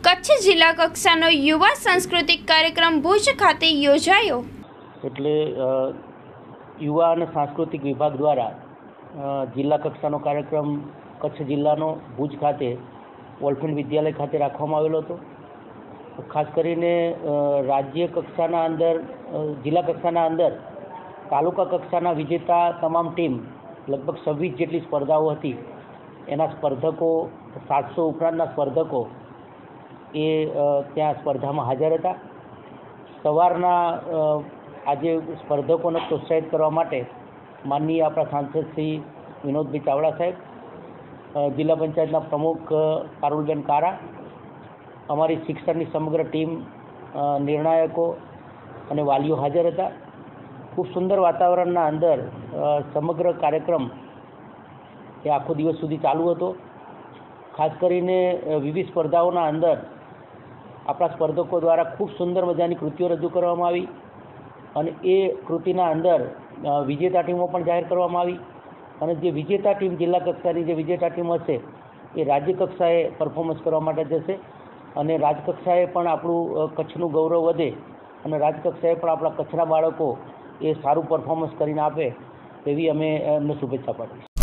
કચ્છ જિલ્લા કક્ષાનો યુવા સાંસ્કૃતિક કાર્યક્રમ ભુજ ખાતે યોજાયો। એટલે યુવા અને સાંસ્કૃતિક વિભાગ દ્વારા જિલ્લા કક્ષાનો કાર્યક્રમ કચ્છ જિલ્લાનો ભુજ ખાતે વોલ્ફિન વિદ્યાલય ખાતે રાખવામાં આવેલો હતો। ખાસ કરીને રાજ્ય કક્ષાના અંદર જિલ્લા કક્ષાના અંદર તાલુકા કક્ષાના વિજેતા તમામ ટીમ લગભગ 26 જેટલી સ્પર્ધાઓ હતી। એના સ્પર્ધકો 700 ઉપરાંતના સ્પર્ધકો એ ત્યાં સ્પર્ધામાં હાજર હતા। સવારના આજે સ્પર્ધકોને પ્રોત્સાહિત કરવા માટે માનનીય આપણા સાંસદ શ્રી વિનોદભાઈ ચાવડા સાહેબ, જિલ્લા પંચાયતના પ્રમુખ પારુલબેન કારા, અમારી શિક્ષણની સમગ્ર ટીમ, નિર્ણાયકો અને વાલીઓ હાજર હતા। ખૂબ સુંદર વાતાવરણના અંદર સમગ્ર કાર્યક્રમ એ આખો દિવસ સુધી ચાલુ હતો। ખાસ કરીને વિવિધ સ્પર્ધાઓના અંદર આપણા સ્પર્ધકો દ્વારા ખૂબ સુંદર મજાની કૃતિઓ રજૂ કરવામાં આવી અને એ કૃતિના અંદર વિજેતા ટીમો પણ જાહેર કરવામાં આવી અને જે વિજેતા ટીમ જિલ્લા કક્ષાની જે વિજેતા ટીમ હશે એ રાજ્ય કક્ષાએ પરફોર્મન્સ કરવા માટે જશે અને રાજકક્ષાએ પણ આપણું કચ્છનું ગૌરવ વધે અને રાજકક્ષાએ પણ આપણા કચ્છના બાળકો એ સારું પરફોર્મન્સ કરીને આપે તેવી અમે એમને શુભેચ્છા પાઠવીશું।